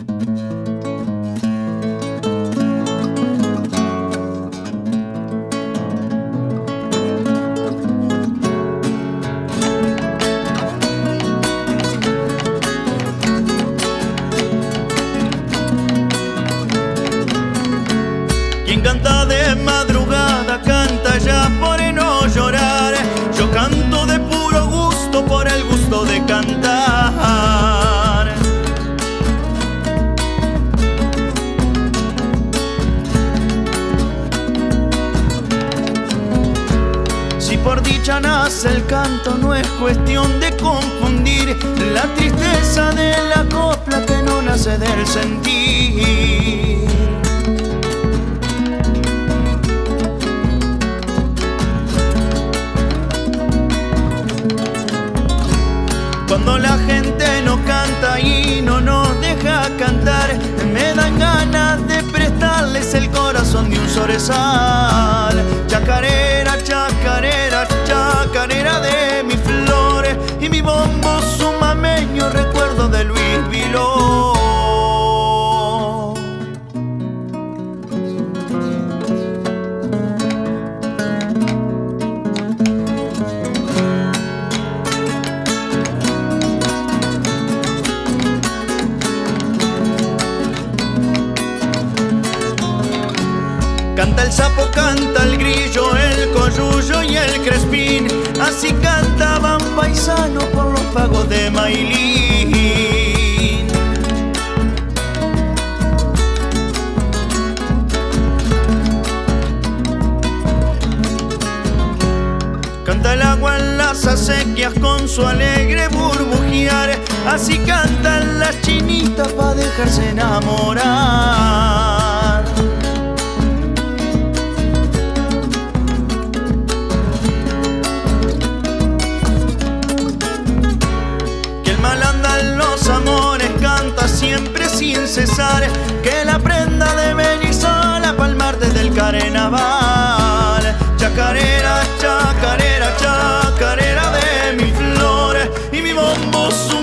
Quien canta de madrugada canta ya por no llorar. Yo canto de puro gusto por el gusto de cantar. Si por dicha nace el canto, no es cuestión de confundir la tristeza de la copla que no nace del sentir. Cuando la gente no canta y no nos deja cantar, me dan ganas de prestarles el corazón de un zorzal. Chacarera, chacarera, chacarera de mis flores y mi bombo sumameño, recuerdo de Luis Viló. Canta el sapo, canta el grillo, el coyuyo y el crespín. Así cantaban paisanos por los pagos de Mailín. Canta el agua en las acequias con su alegre burbujear. Así cantan las chinitas pa' dejarse enamorar. Mal andan los amores, canta siempre sin cesar, que la prenda de venir sola pa'l martes del carnaval. Chacarera, chacarera, chacarera de mis flores y mi bombo